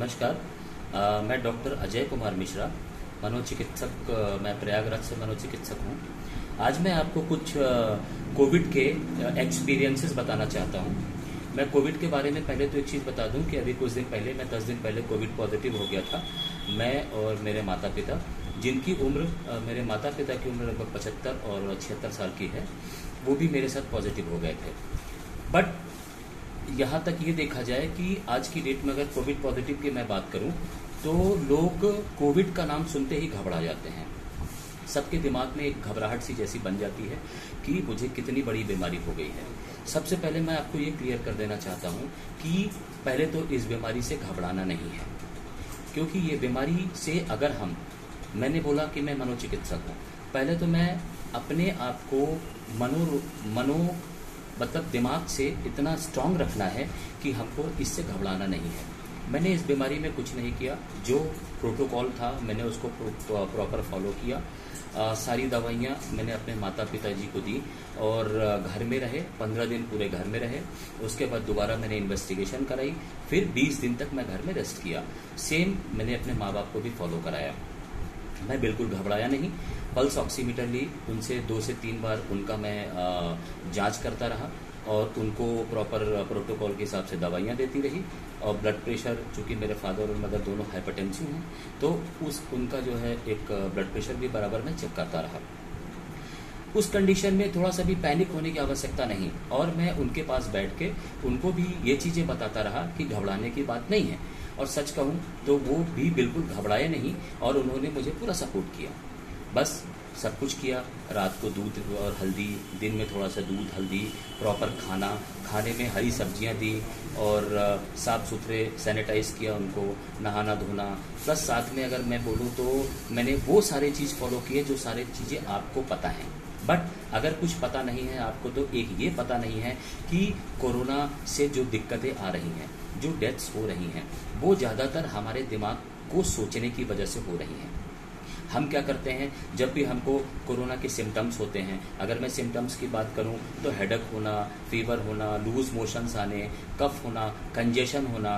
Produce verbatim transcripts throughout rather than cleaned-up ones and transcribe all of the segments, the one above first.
नमस्कार। आ, मैं डॉक्टर अजय कुमार मिश्रा, मनोचिकित्सक। आ, मैं प्रयागराज से मनोचिकित्सक हूँ। आज मैं आपको कुछ कोविड के एक्सपीरियंसेस बताना चाहता हूँ। मैं कोविड के बारे में पहले तो एक चीज़ बता दूं कि अभी कुछ दिन पहले, मैं दस दिन पहले कोविड पॉजिटिव हो गया था। मैं और मेरे माता पिता, जिनकी उम्र, मेरे माता पिता की उम्र लगभग पचहत्तर और छिहत्तर साल की है, वो भी मेरे साथ पॉजिटिव हो गए थे। बट यहाँ तक ये देखा जाए कि आज की डेट में अगर कोविड पॉजिटिव की मैं बात करूं तो लोग कोविड का नाम सुनते ही घबरा जाते हैं। सबके दिमाग में एक घबराहट सी जैसी बन जाती है कि मुझे कितनी बड़ी बीमारी हो गई है। सबसे पहले मैं आपको ये क्लियर कर देना चाहता हूँ कि पहले तो इस बीमारी से घबराना नहीं है, क्योंकि ये बीमारी से अगर हम, मैंने बोला कि मैं मनोचिकित्सक हूँ, पहले तो मैं अपने आप को मनो मनो मतलब दिमाग से इतना स्ट्रांग रखना है कि हमको इससे घबराना नहीं है। मैंने इस बीमारी में कुछ नहीं किया, जो प्रोटोकॉल था मैंने उसको प्रॉपर फॉलो किया। आ, सारी दवाइयाँ मैंने अपने माता पिताजी को दी और घर में रहे, पंद्रह दिन पूरे घर में रहे। उसके बाद दोबारा मैंने इन्वेस्टिगेशन कराई, फिर बीस दिन तक मैं घर में रेस्ट किया। सेम मैंने अपने माँ बाप को भी फॉलो कराया। मैं बिल्कुल घबराया नहीं। पल्स ऑक्सीमीटर ली, उनसे दो से तीन बार उनका मैं जांच करता रहा और उनको प्रॉपर प्रोटोकॉल के हिसाब से दवाइयाँ देती रही। और ब्लड प्रेशर, चूँकि मेरे फादर और मदर दोनों हाइपरटेंसिव हैं, तो उस उनका जो है एक ब्लड प्रेशर भी बराबर मैं चेक करता रहा। उस कंडीशन में थोड़ा सा भी पैनिक होने की आवश्यकता नहीं, और मैं उनके पास बैठ के उनको भी ये चीज़ें बताता रहा कि घबराने की बात नहीं है। और सच कहूँ तो वो भी बिल्कुल घबराए नहीं और उन्होंने मुझे पूरा सपोर्ट किया। बस सब कुछ किया। रात को दूध और हल्दी, दिन में थोड़ा सा दूध हल्दी, प्रॉपर खाना, खाने में हरी सब्जियां दी और साफ़ सुथरे सैनिटाइज किया उनको, नहाना धोना। प्लस साथ में अगर मैं बोलूँ तो मैंने वो सारे चीज़ फॉलो किए जो सारे चीज़ें आपको पता हैं। बट अगर कुछ पता नहीं है आपको, तो एक ये पता नहीं है कि कोरोना से जो दिक्कतें आ रही हैं, जो डेथ्स हो रही हैं, वो ज़्यादातर हमारे दिमाग को सोचने की वजह से हो रही हैं। हम क्या करते हैं, जब भी हमको कोरोना के सिम्टम्स होते हैं, अगर मैं सिम्टम्स की बात करूं तो हेडेक होना, फीवर होना, लूज मोशंस आने, कफ होना, कंजेशन होना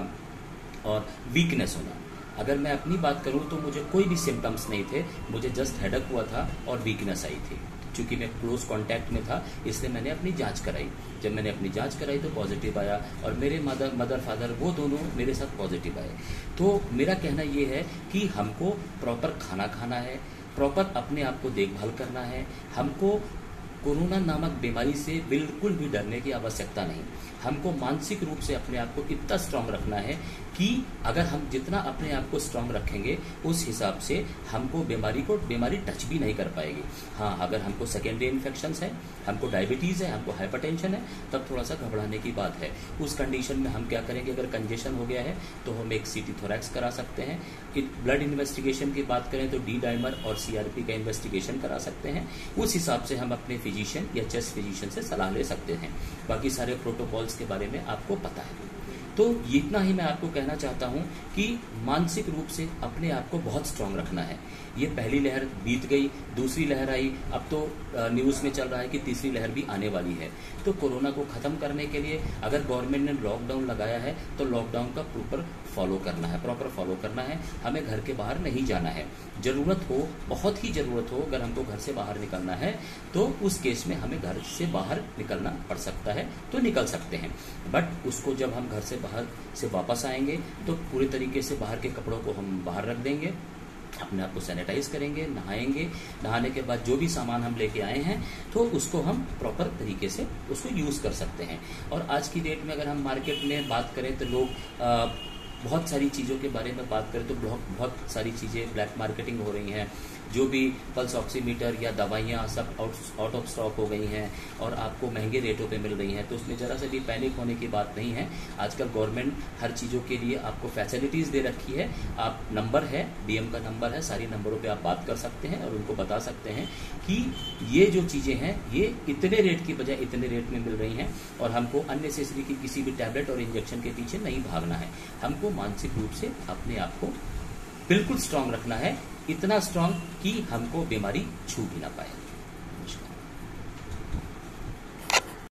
और वीकनेस होना। अगर मैं अपनी बात करूं तो मुझे कोई भी सिम्टम्स नहीं थे, मुझे जस्ट हेडेक हुआ था और वीकनेस आई थी। चूँकि मैं क्लोज कांटेक्ट में था, इसलिए मैंने अपनी जांच कराई। जब मैंने अपनी जांच कराई तो पॉजिटिव आया और मेरे मदर मदर फादर वो दोनों मेरे साथ पॉजिटिव आए। तो मेरा कहना ये है कि हमको प्रॉपर खाना खाना है, प्रॉपर अपने आप को देखभाल करना है। हमको कोरोना नामक बीमारी से बिल्कुल भी डरने की आवश्यकता नहीं। हमको मानसिक रूप से अपने आप को इतना स्ट्रांग रखना है कि अगर हम जितना अपने आप को स्ट्रांग रखेंगे, उस हिसाब से हमको बीमारी को बीमारी टच भी नहीं कर पाएगी। हाँ, अगर हमको सेकेंडरी इन्फेक्शंस है, हमको डायबिटीज़ है, हमको हाइपरटेंशन है, तब थोड़ा सा घबराने की बात है। उस कंडीशन में हम क्या करेंगे, अगर कंजेशन हो गया है तो हम एक सीटी थोरैक्स करा सकते हैं। ब्लड इन्वेस्टिगेशन की बात करें तो डी डाइमर और सीआरपी का इन्वेस्टिगेशन करा सकते हैं। उस हिसाब से हम अपने फिजिशियन या चेस्ट फिजिशियन से सलाह ले सकते हैं। बाकी सारे प्रोटोकॉल्स के बारे में आपको पता है। तो इतना ही मैं आपको कहना चाहता हूं कि मानसिक रूप से अपने आप को बहुत स्ट्रांग रखना है। ये पहली लहर बीत गई, दूसरी लहर आई, अब तो न्यूज़ में चल रहा है कि तीसरी लहर भी आने वाली है। तो कोरोना को ख़त्म करने के लिए अगर गवर्नमेंट ने लॉकडाउन लगाया है तो लॉकडाउन का प्रॉपर फॉलो करना है, प्रॉपर फॉलो करना है। हमें घर के बाहर नहीं जाना है। ज़रूरत हो, बहुत ही ज़रूरत हो, अगर हमको घर से बाहर निकलना है तो उस केस में हमें घर से बाहर निकलना पड़ सकता है, तो निकल सकते हैं। बट उसको जब हम घर से बाहर से वापस आएंगे तो पूरे तरीके से बाहर के कपड़ों को हम बाहर रख देंगे, अपने आप को सैनिटाइज करेंगे, नहाएंगे। नहाने के बाद जो भी सामान हम लेके आए हैं तो उसको हम प्रॉपर तरीके से उसको यूज़ कर सकते हैं। और आज की डेट में अगर हम मार्केट में बात करें तो लोग आ, बहुत सारी चीज़ों के बारे में बात करें तो बहुत बहुत सारी चीज़ें ब्लैक मार्केटिंग हो रही हैं। जो भी पल्स ऑक्सीमीटर या दवाइयाँ सब आउट आउट ऑफ स्टॉक हो गई हैं और आपको महंगे रेटों पे मिल रही हैं, तो उसमें ज़रा सा भी पैनिक होने की बात नहीं है। आजकल गवर्नमेंट हर चीज़ों के लिए आपको फैसिलिटीज़ दे रखी है। आप नंबर है, डीएम का नंबर है, सारी नंबरों पे आप बात कर सकते हैं और उनको बता सकते हैं कि ये जो चीज़ें हैं ये इतने रेट की बजाय इतने रेट में मिल रही हैं और हमको अननेसेसरी की किसी भी टैबलेट और इंजेक्शन के पीछे नहीं भागना है। हमको मानसिक रूप से अपने आप को बिल्कुल स्ट्रांग रखना है, इतना स्ट्रांग कि हमको बीमारी छू भी ना पाए।